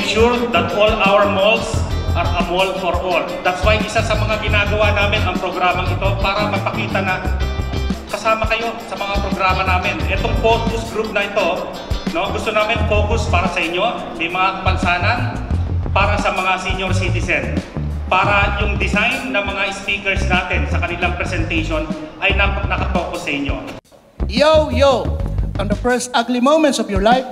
sure that all our malls are a mall for all. That's why isa sa mga ginagawa namin ang programang ito para mapakita na kasama kayo sa mga programa namin. Itong focus group na ito, no, gusto namin focus para sa inyo, may mga kapansanan, para sa mga senior citizen, para yung design ng mga speakers natin sa kanilang presentation ay nakafocus sa inyo. Yo, yo! On the first ugly moments of your life,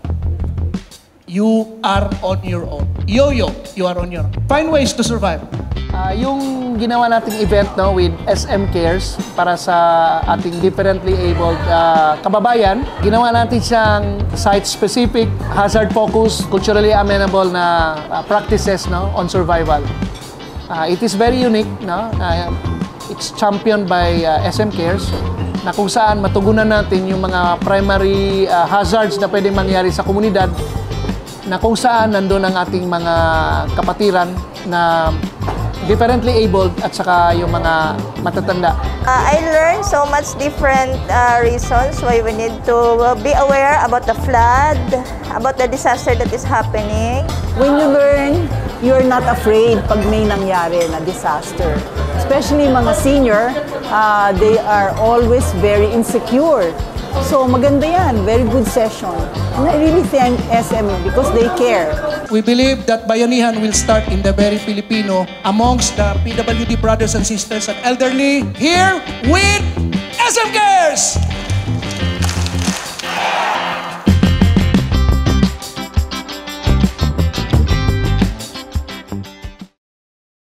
you are on your own. Yo, yo! You are on your own. Find ways to survive. Yung ginawa nating event no, with SM Cares para sa ating differently abled kababayan, ginawa natin siyang site-specific, hazard-focused, culturally amenable na practices no, on survival. It is very unique. No? It's championed by SM Cares na kung saan matugunan natin yung mga primary hazards na pwedeng mangyari sa komunidad na kung saan nandun ang ating mga kapatiran na differently abled at saka yung mga matatanda. I learned so much different reasons why we need to be aware about the flood, about the disaster that is happening. When you learn, you're not afraid pag may nangyari na disaster. Especially mga senior, they are always very insecure. So maganda yan, very good session. And I really thank SM because they care. We believe that bayanihan will start in the very Filipino amongst the PWD brothers and sisters and elderly here with SM Cares!